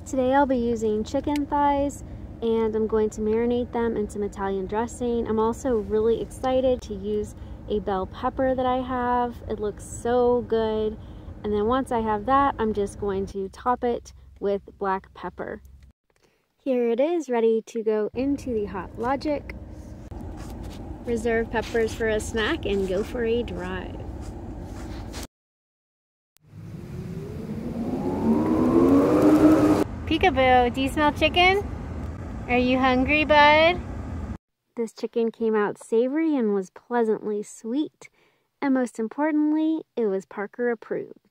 Today I'll be using chicken thighs and I'm going to marinate them in some Italian dressing. I'm also really excited to use a bell pepper that I have. It looks so good. And then once I have that, I'm just going to top it with black pepper. Here it is, ready to go into the Hot Logic. Reserve peppers for a snack and go for a drive. Peekaboo, do you smell chicken? Are you hungry, bud? This chicken came out savory and was pleasantly sweet. And most importantly, it was Parker approved.